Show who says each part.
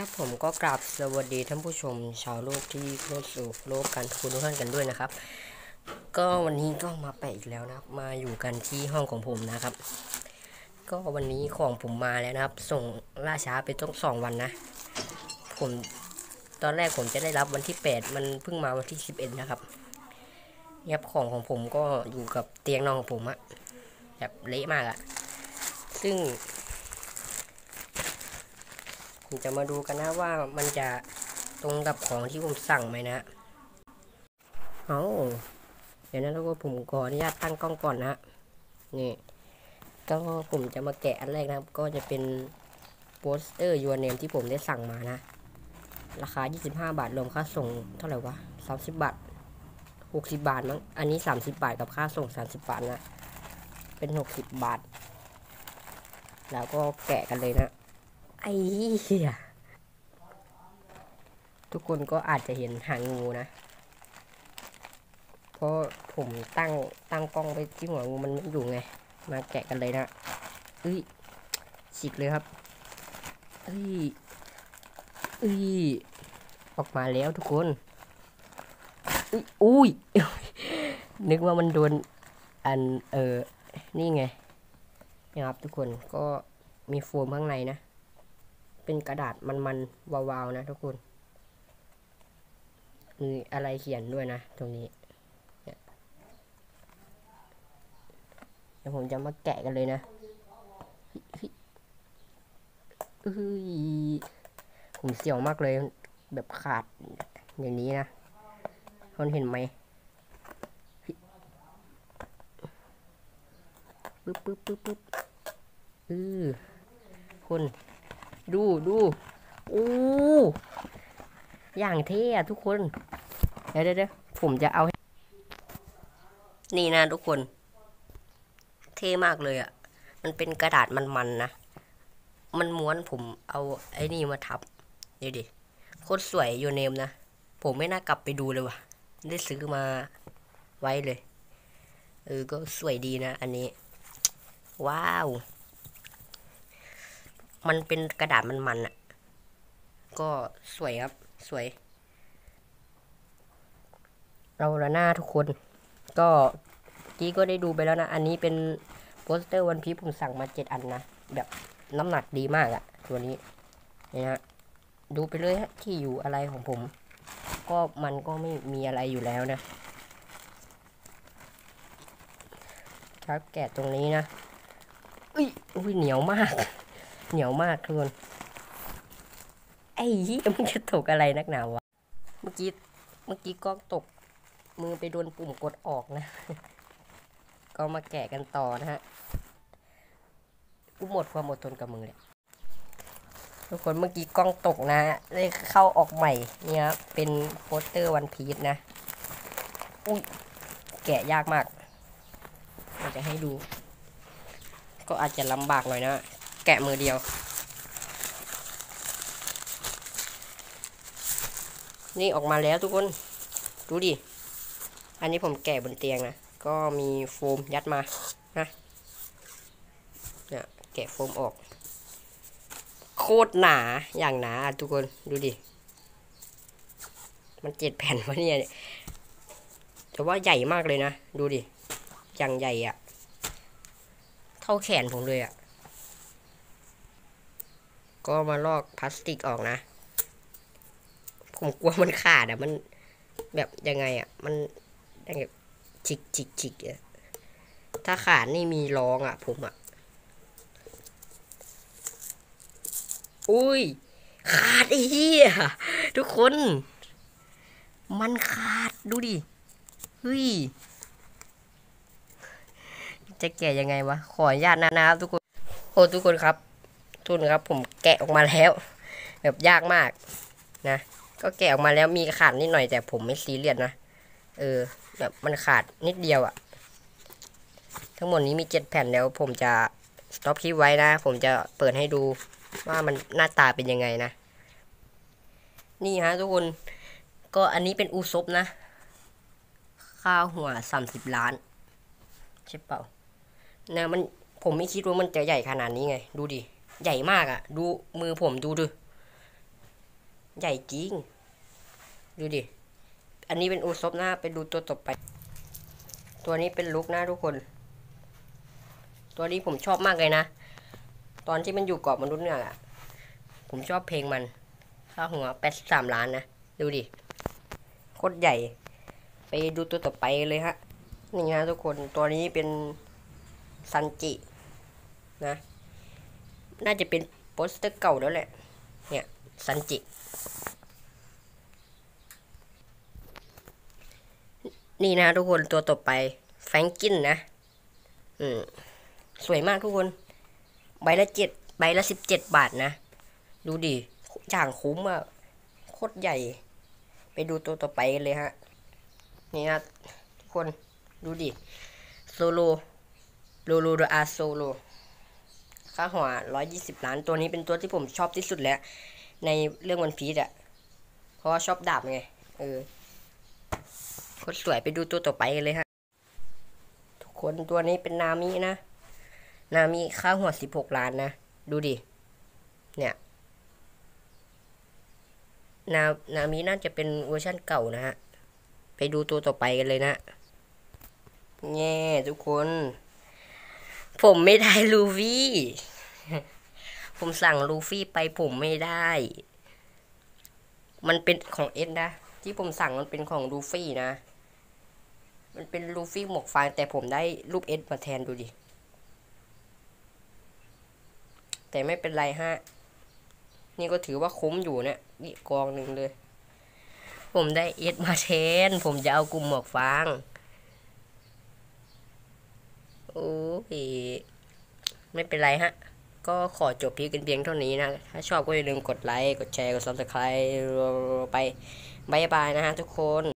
Speaker 1: ครับผมก็กราบสวัสดีท่านผู้ชมชาวโลกที่เข้าสู่โลกการทุกท่านกันด้วยนะครับก็วันนี้ก็มาแปะอีกแล้วนะครับมาอยู่กันที่ห้องของผมนะครับ ก็วันนี้ของผมมาแล้วนะครับ ส่งล่าช้าไปต้อง2 วันนะผมตอนแรกผมจะได้รับวันที่8มันเพิ่งมาวันที่11นะครับยับของผมก็อยู่กับเตียงนอนของผมอะแบบเละมากอะซึ่งผมจะมาดูกันนะว่ามันจะตรงกับของที่ผมสั่งไหมนะเดี๋ยวนะแล้วก็ผมขออนุญาตตั้งกล้องก่อนนะนี่ก็ผมจะมาแกะอันแรกนะครับก็จะเป็นโปสเตอร์ยูเนมที่ผมได้สั่งมานะราคา25 บาทรวมค่าส่งเท่าไหร่วะ30 บาท60 บาทมั้งอันนี้30 บาทกับค่าส่ง30 บาทนะเป็น60 บาทแล้วก็แกะกันเลยนะไอ้เหี้ยทุกคนก็อาจจะเห็นหางงูนะเพราะผมตั้งกล้องไปที่หัวงูมันไม่อยู่ไงมาแกะกันเลยนะฉีกเลยครับออกมาแล้วทุกคนอุ้ย นึกว่ามันโดนอันนี่ไงนะครับทุกคนก็มีโฟมข้างในนะเป็นกระดาษมันวาวๆนะทุกคนมีอะไรเขียนด้วยนะตรงนี้เดี๋ยวผมจะมาแกะกันเลยนะผมเสียวมากเลยแบบขาดอย่างนี้นะคนเห็นไหมปึ๊บคนดูอู้อย่างเท่อะทุกคนเดี๋ยวผมจะเอานี่นะทุกคนเท่มากเลยอะมันเป็นกระดาษมันนะมันม้วนผมเอาไอ้นี่มาทับนี่ดิโคตรสวยยูเนมนะผมไม่น่ากลับไปดูเลยว่ะได้ซื้อมาไว้เลยก็สวยดีนะอันนี้ว้าวมันเป็นกระดาษมันอ่ะก็สวยครับสวยเราละหน้าทุกคนก็กี้ก็ได้ดูไปแล้วนะอันนี้เป็นโปสเตอร์วันพีซผมสั่งมา7 อันนะแบบน้ำหนักดีมากอะตัวนี้นี่ฮะดูไปเลยฮะที่อยู่อะไรของผมก็มันก็ไม่มีอะไรอยู่แล้วนะครับแกะตรงนี้นะอุ้ยเหนียวมากทุกคนไอ้ยี่มันจะตกอะไรนักหนาวะเมื่อกี้ก็ตกมือไปโดนปุ่มกดออกนะก็มาแกะกันต่อนะฮะกูหมดความอดทนกับมือเลยทุกคนเมื่อกี้กล้องตกนะได้เข้าออกใหม่เนี่ยเป็นโปสเตอร์วันพีซนะอุ้ยแกะยากมากเราจะให้ดูก็อาจจะลำบากหน่อยนะแกะมือเดียวนี่ออกมาแล้วทุกคนดูดิอันนี้ผมแกะบนเตียงนะก็มีโฟมยัดมานะเนี่ยแกะโฟมออกโคตรหนาอย่างหนาทุกคนดูดิมัน7 แผ่นวะเนี่ยแต่ว่าใหญ่มากเลยนะดูดิอย่างใหญ่อะเท่าแขนผมเลยอะก็มาลอกพลาสติกออกนะผมกลัวมันขาดอะมันแบบยังไงอะมันแบบจิกอะถ้าขาดนี่มีร้องอะผมอะอุ้ยขาดไอ้เหี้ยทุกคนมันขาดดูดิเฮ้ยจะแกะยังไงวะขออนุญาตนะครับทุกคนทุกคนครับผมแกะออกมาแล้วแบบยากมากนะก็แกะออกมาแล้วมีขาดนิดหน่อยแต่ผมไม่ซีเรียสนะแบบมันขาดนิดเดียวอะทั้งหมดนี้มี7 แผ่นแล้วผมจะสต็อปคลิปไว้นะผมจะเปิดให้ดูว่ามันหน้าตาเป็นยังไงนะนี่ฮะทุกคนก็อันนี้เป็นอูซบนะค่าหัว30 ล้านใช่เปล่านะผมไม่คิดว่ามันจะใหญ่ขนาดนี้ไงดูดิใหญ่มากอะดูมือผมดูใหญ่จริงดูดิอันนี้เป็นอูซบนะไปดูตัวต่อไปตัวนี้เป็นลุกนะทุกคนตัวนี้ผมชอบมากเลยนะตอนที่มันอยู่เกาะมนุษย์เนี่ยแหละผมชอบเพลงมันค่าหัว83 ล้านนะดูดิโคตรใหญ่ไปดูตัวต่อไปเลยฮะนี่ฮะทุกคนตัวนี้เป็นซันจินะน่าจะเป็นโปสเตอร์เก่าแล้วแหละเนี่ยซันจินี่นะทุกคนตัวต่อไปแฟรงกินนะสวยมากทุกคนใบละ17 บาทนะดูดิอย่างคุ้มอ่ะโคตรใหญ่ไปดูตัวต่อไปกันเลยฮะนี่นะทุกคนดูดิโซโลโลดอาโซโลค่าหัว120 ล้านตัวนี้เป็นตัวที่ผมชอบที่สุดแล้วในเรื่องวันพีซอ่ะเพราะว่าชอบดาบไงโคตรสวยไปดูตัวต่อไปกันเลยฮะทุกคนตัวนี้เป็นนามินะนามิค่าหัว16 ล้านนะดูดิเนี่ยนามิน่าจะเป็นเวอร์ชั่นเก่านะฮะไปดูตัวต่อไปกันเลยนะแง่ทุกคนผมไม่ได้ลูฟี่ผมสั่งลูฟี่ไปผมไม่ได้มันเป็นของเอสนะที่ผมสั่งมันเป็นของลูฟี่นะมันเป็นลูฟี่หมวกฟางแต่ผมได้รูปเอสมาแทนดูดิแต่ไม่เป็นไรฮะนี่ก็ถือว่าคุ้มอยู่เนี่ยนี่กองหนึ่งเลยผมได้เอสมาแทนผมจะเอากลุ่มหมวกฟางโอ้ยไม่เป็นไรฮะก็ขอจบพีกันเพียงเท่านี้นะถ้าชอบก็อย่าลืมกดไลค์กดแชร์กด Subscribe ไปบายบายนะฮะทุกคน